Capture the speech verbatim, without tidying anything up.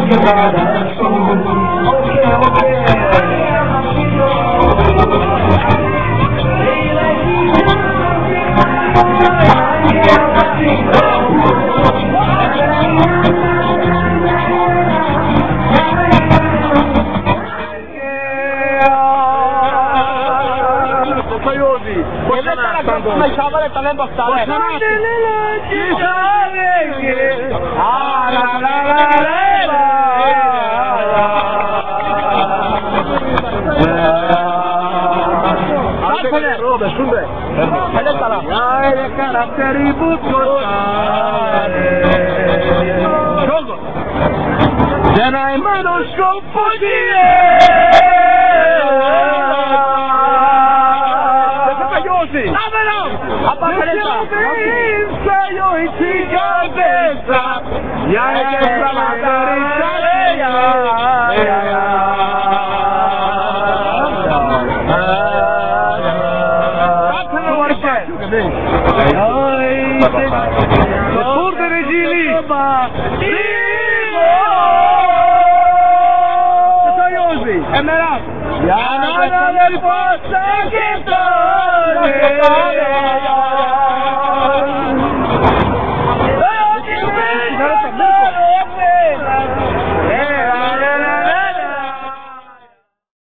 Mai cavale tale bottale. Ah la la la la. Robe, sunde. Hadi salam. Ya ile karakteri butkotare. Çogo. Cenay manoşko podie. Io in cicadenza, ya che la mataricia, pur regili, e me la, ya nada del posta che torne.